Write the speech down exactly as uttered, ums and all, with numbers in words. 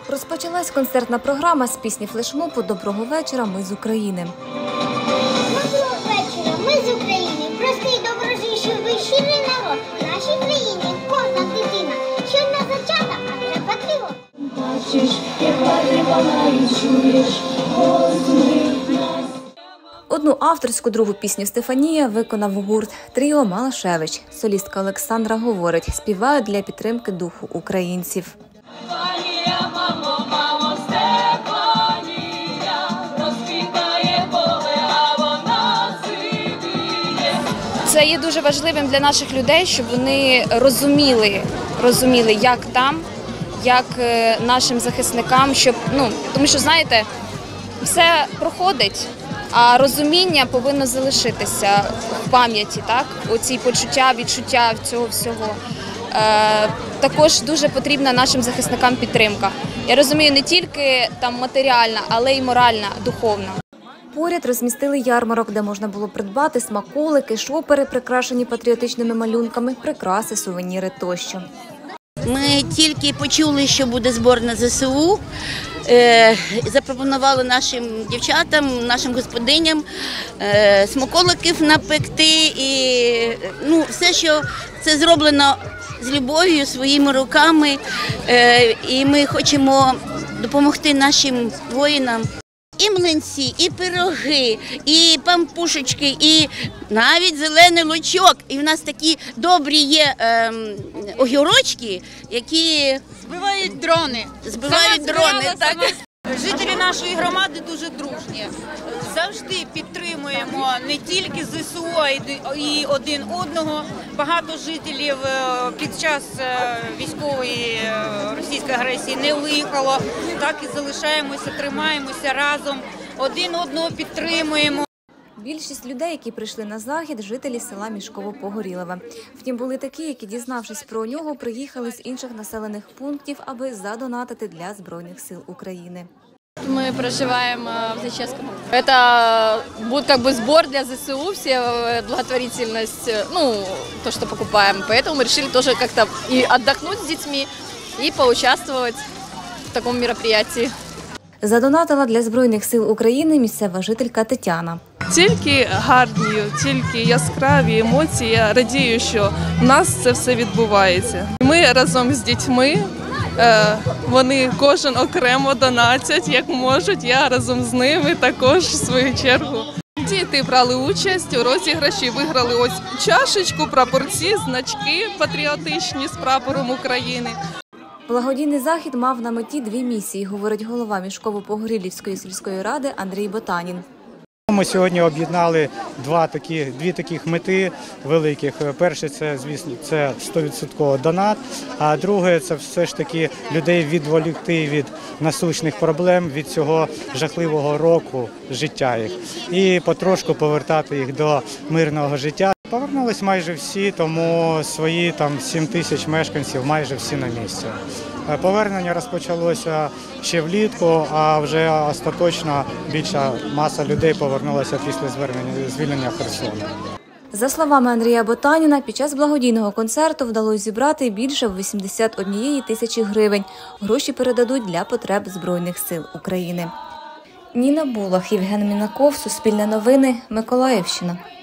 Розпочалась концертна програма з пісні флешмобу «Доброго вечора, ми з України». Доброго вечора, ми з України. Простий, доброзичливий, щирий народ. В нашій країні кожна дитина. Щойно зачата, а вже патріот. Бачиш, яка ти вона і чуєш, Одну авторську, другу пісню «Стефанія» виконав гурт «Тріо Малашевич». Солістка Олександра говорить, співають для підтримки духу українців. Це є дуже важливим для наших людей, щоб вони розуміли, розуміли, як там, як нашим захисникам, щоб, ну, тому що, знаєте, все проходить, а розуміння повинно залишитися в пам'яті, так? Оці почуття, відчуття цього всього. Е, також дуже потрібна нашим захисникам підтримка. Я розумію, не тільки там матеріальна, але й моральна, духовна. Поряд розмістили ярмарок, де можна було придбати смаколики, шопери, прикрашені патріотичними малюнками, прикраси, сувеніри тощо. Ми тільки почули, що буде збор на зе се у, е, запропонували нашим дівчатам, нашим господиням е, смаколиків напекти. І, ну, все, що це зроблено з любов'ю, своїми руками. Е, і ми хочемо допомогти нашим воїнам. І млинці, і пироги, і пампушечки, і навіть зелений лучок. І в нас такі добрі є е, огірочки, які збивають дрони. Збивають дрони, так? Жителі нашої громади дуже дружні. Завжди підтримуємо не тільки зе се у, а й один одного. Багато жителів під час військової російської агресії не виїхало. Так і залишаємося, тримаємося разом, один одного підтримуємо. Більшість людей, які прийшли на захід, жителі села Мішково-Погорілове. Втім, були такі, які, дізнавшись про нього, приїхали з інших населених пунктів, аби задонатити для Збройних сил України. Мы проживаем в Зачевском. Это будет как бы сбор для зе се у, все благотворительность, ну, то, что покупаем. Поэтому мы решили тоже как-то и отдохнуть с детьми, и поучаствовать в таком мероприятии. Задонатила для Збройних сил України місцева жителька Тетяна. Тільки гарні, тільки яскраві емоції. Я радію, що в нас це все відбувається. Ми разом з дітьми, вони кожен окремо донатять, як можуть. Я разом з ними також, в свою чергу. Діти брали участь у розіграші, виграли ось чашечку, прапорці, значки патріотичні з прапором України. Благодійний захід мав на меті дві місії, говорить голова Мішково-Погорілівської сільської ради Андрій Ботанін. Ми сьогодні об'єднали два такі, дві таких мети великих. Перше – це, звісно, це сто відсотків донат, а друге – це все ж таки людей відволікти від насущних проблем, від цього жахливого року життя їх і потрошку повертати їх до мирного життя. Повернулись майже всі, тому свої там сім тисяч мешканців майже всі на місці. Повернення розпочалося ще влітку, а вже остаточно більша маса людей повернулася після звільнення Херсону. За словами Андрія Ботаніна, під час благодійного концерту вдалося зібрати більше вісімдесят однієї тисячі гривень. Гроші передадуть для потреб Збройних сил України. Ніна Булах, Євген Мінаков, Суспільне новини, Миколаївщина.